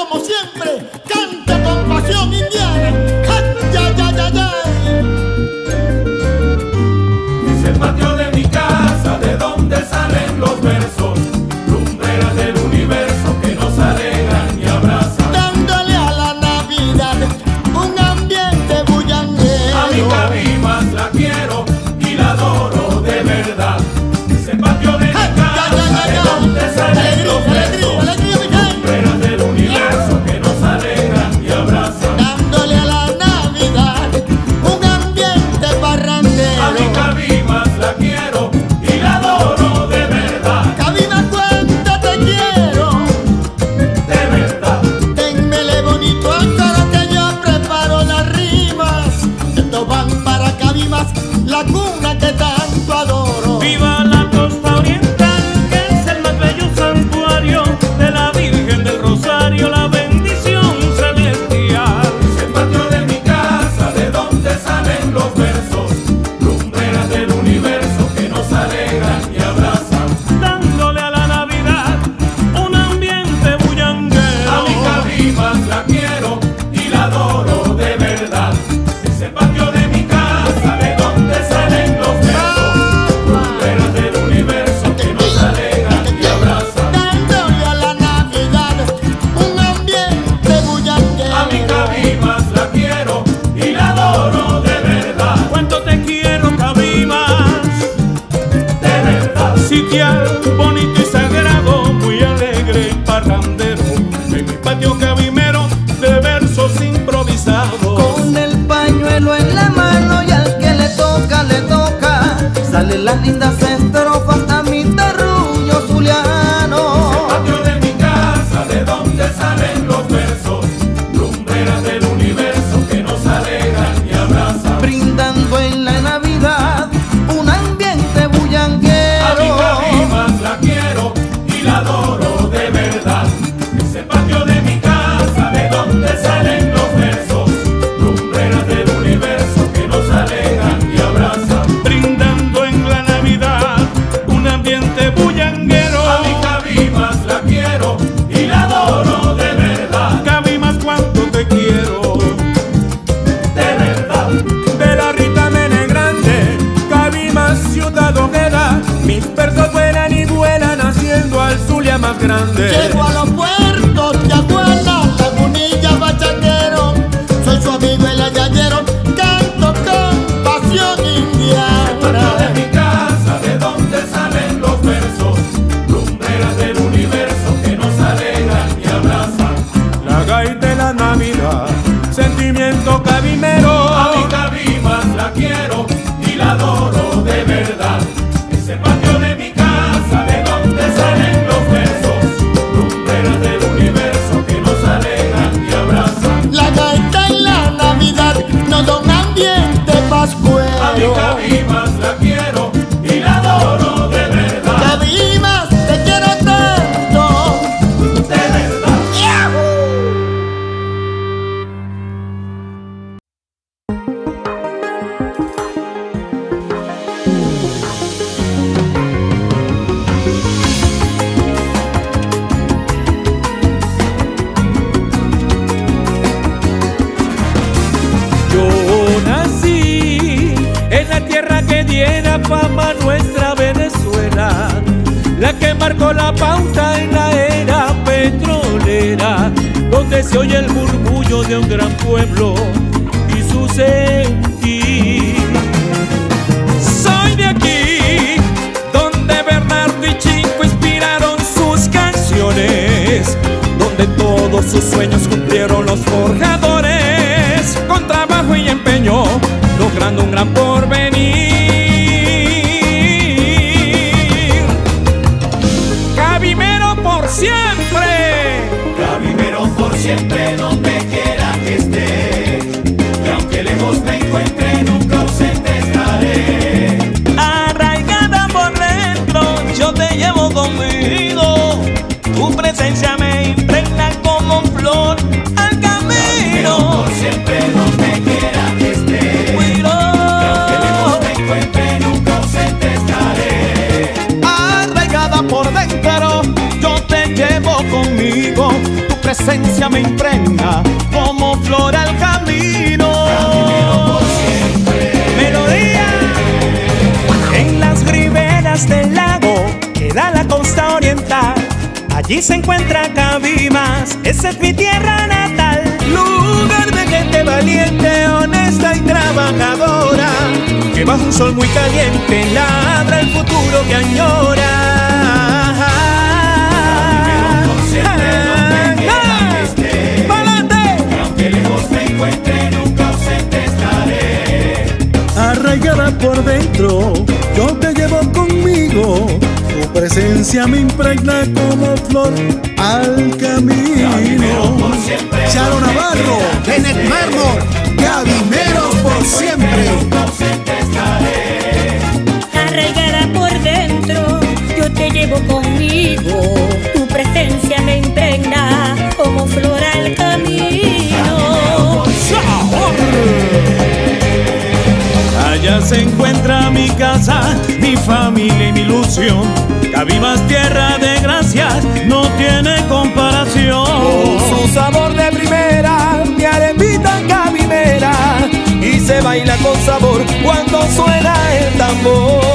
como siempre, canta con pasión indiana. ¡Ay, ay, ay, ay, ay! Es el patio de mi casa, de donde salen los versos, lumbreras del universo que nos alegran y abrazan. Dándole a la Navidad un ambiente bullanguero. A mi Cabimas la quiero y la adoro de verdad. Es el patio de mi casa, de donde salen los versos, lumbreras del universo que nos alegran y abrazan. Dándole a la Navidad un ambiente parrandero. A mi Cabimas la quiero y la adoro de verdad. Cabimas, cuánto te quiero, De verdad. ténmele bonito ahora que yo preparo las rimas. Estos van para Cabimas, la cuna que tanto adoro. Viva la costa oriental, que es el más bello santuario de la Virgen del Rosario, la bendición celestial. Es el patio de mi casa, de donde salen los versos, lumbreras del universo que nos alegran y abrazan. Dándole a la Navidad un ambiente bullanguero. A mi Cabimas la quiero y la adoro de verdad. Es el patio de mi casa, de donde salen los versos, lumbreras del universo que nos alegran y abrazan. Dándole a la Navidad un ambiente bullanguero. A mi Cabimas la quiero y la adoro de verdad. Cuánto te quiero, Cabimas, De verdad. sitial bonito y sagrado, muy alegre y parrandero. En mi patio cabimero de versos improvisados. Con el pañuelo en la mano y al que le toca, salen las lindas estrofas a mi terruño zuliano. Patio de mi casa, de donde salen los versos, lumbreras del universo que nos alegran y abrazan. Brindando en la Navidad un ambiente A mi bullanguero. Cabimas la quiero y la adoro de verdad. Es el patio de mi casa, de donde salen los versos, lumbreras del universo que nos alegran y abrazan. Brindando en la Navidad un ambiente bullanguero. A mi Cabimas la quiero y la adoro de verdad. Cabimas, cuánto te quiero. De verdad. De la Rita Mene Grande, Cabimas, ciudad hoguera, mis versos vuelan y vuelan haciendo al Zulia más grande. Llego a los puertos de Aguana, Lagunilla, Bachaquero. Soy su amigo el ayayero, canto con pasión Patio de indiana. mi casa, de donde salen los versos, lumbreras del universo que nos alegran y abrazan. La gaita de la Navidad, sentimiento cabimero. A mi Cabimas la quiero y la adoro de verdad. Es el patio de mi casa, de donde salen los versos, lumbreras del universo que nos alegran y abrazan. La gaita en la Navidad nos da un ambiente A mi pascuero. Cabimas la quiero y la adoro de verdad. Cabimas, te quiero tanto. De verdad. Yo nací en la tierra que diera fama a nuestra Venezuela, la que marcó la pauta en la era petrolera, donde se oye el murmullo de un gran pueblo y su sentir. Soy de aquí, donde Bernardo y Chico inspiraron sus canciones, donde todos sus sueños cumplieron los forjadores, con trabajo y empeño, logrando un gran porvenir. Cabimero por siempre. Cabimero por siempre, donde quiera que esté, y aunque lejos me encuentre, nunca ausente estaré. Arraigada por dentro, yo te llevo conmigo. Tu presencia me impregna como flor al Cabimero camino. por siempre, donde quiera que esté, y aunque lejos me encuentre, nunca ausente estaré. Arraigada por dentro, yo te llevo conmigo. Tu presencia me impregna como flor al camino. Melodía. En las riberas del lago queda la costa oriental. Allí se encuentra Cabimas, esa es mi tierra natal. Lugar de gente valiente, honesta y trabajadora, que bajo un sol muy caliente labra el futuro que añora. Aunque lejos me encuentre, nunca ausente estaré. Arraigada por dentro, yo te llevo conmigo. Tu presencia me impregna como flor al camino. Charo Navarro, Kenneth Mármol, Cabimeros por siempre. Arraigada por dentro, yo te llevo conmigo. Tu presencia me impregna como flor al camino. Allá se encuentra mi casa, mi familia y mi ilusión. Cabimas, tierra de gracias, no tiene comparación. Su sabor de primera, mi arepita cabimera, y se baila con sabor cuando suena el tambor.